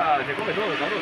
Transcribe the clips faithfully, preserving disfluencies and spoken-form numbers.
ya se come todo, cabrón.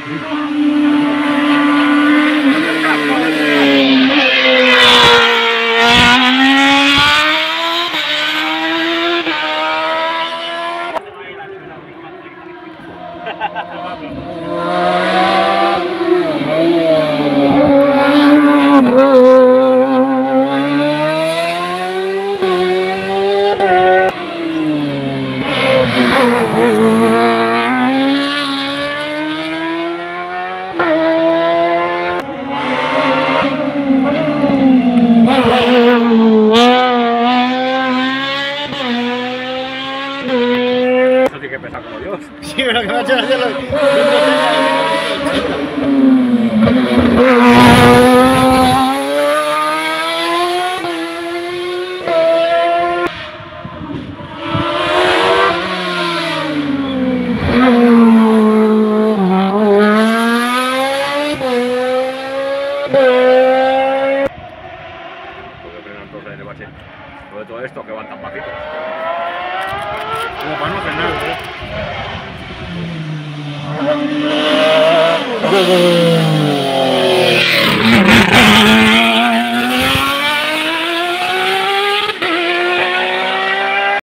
Eso sí que pesa como Dios. Sí, pero que me ha hecho gracia lo... Porque frenan todos ahí en el bache. Sobre todo esto que van tan bajitos. Como para no frenar, ¿eh?